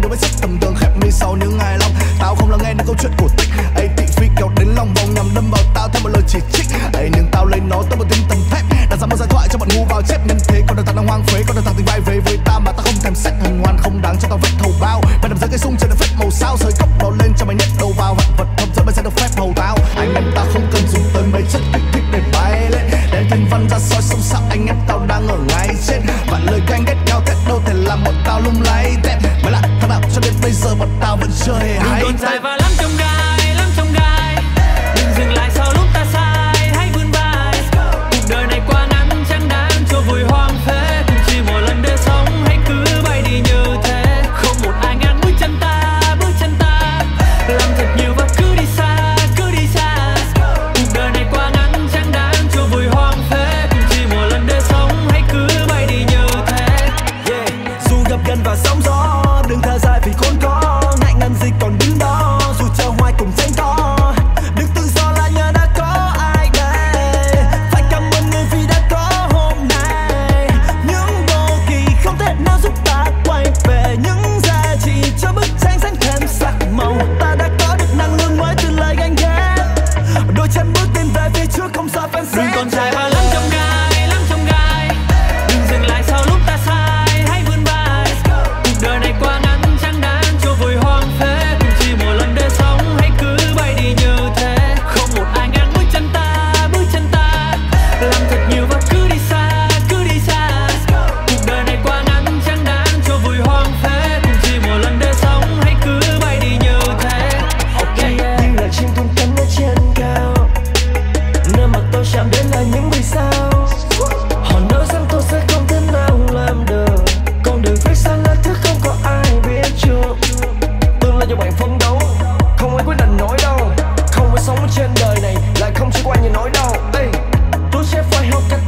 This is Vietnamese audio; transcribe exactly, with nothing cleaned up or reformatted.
đối với sức tầm thường khép mi sau những ngày long. Tao không lắng nghe những câu chuyện cổ tích ấy, thị phi kéo đến lòng vòng nhằm đâm vào tao theo một lời chỉ trích ấy, nhưng tao lấy nó tới một tinh tầm thép, đặt ra một giai thoại cho bọn ngu vào chép. Nhân thế con đường tao đang hoang phế, con đường tao tình vai về với ta mà tao không thèm xét. Hân hoan không đáng cho tao vết thầu bao, và nằm dưới cây sung trên đường phép màu sao, sới cốc đổ lên cho mày nhét đầu vào. Vạn vật không dẫn mới sẽ được phép hầu tao. Anh em ta không cần dùng tới mấy chất kích thích để bay lên, để thiên văn ra soi sông sao anh em tao đang ở ngay trên. Vạn lời canh ghét nhau thét đâu thể làm bọn tao lung lay tét. Mày là thằng nào cho đến bây giờ bọn tao vẫn chưa hề hay. Đừng còn dài và lắm trong gai, lắm trong gai. Đừng dừng lại sau lúc ta sai, hãy vươn vai. Cuộc đời này quá ngắn chẳng đáng cho vùi hoang phế. Cùng chỉ một lần để sống, hãy cứ bay đi như thế. Không một ai ngăn bước chân ta, bước chân ta. Làm thật nhiều và cứ đi xa, cứ đi xa. Cuộc đời này quá ngắn chẳng đáng cho vùi hoang phế. Cùng chỉ một lần để sống, hãy cứ bay đi như thế. Yeah. Dù gặp gần và sóng gió, đừng thở dài vì khốn khó. Ngại ngần gì còn đứng đó, dù chờ hoài cùng tranh to. Được tự do là nhờ đã có ai đây. Phải cảm ơn người vì đã có hôm nay. Những đồ kỳ không thể nào giúp ta quay về những giá trị cho bức tranh sáng thêm sắc màu. Ta đã có được năng lượng mới từ lời ganh ghét. Đôi chân bước tiến về phía trước không sợ phán xét. Đừng còn dài và lắm trong gai, lắm trong gai. Đừng dừng lại sau lúc ta sai, hãy vươn vai. Cuộc đời này quá ngắn chẳng đáng cho vùi hoang phế. Cùng chỉ một lần để sống, hãy cứ bay đi như thế. Không một ai ngăn bước chân ta, bước chân ta. Làm thật nhiều và cứ đi xa, cứ đi xa. Cuộc đời này quá ngắn chẳng đáng cho vùi hoang phế. Cùng chỉ một lần để sống, hãy cứ bay đi như thế. Okay. Như là chim tung cánh ở trên cao, nơi mà tôi chạm đến là những vì sao. Họ nói rằng tôi sẽ không thể nào làm được. Con đường phía xa là thứ không có ai biết trước. Tương lai cho bạn phấn đấu, không ai quyết định nổi đâu. Không phải sống trên đời này lại không chỉ qua như nỗi đau. Ê, tôi sẽ phải học cách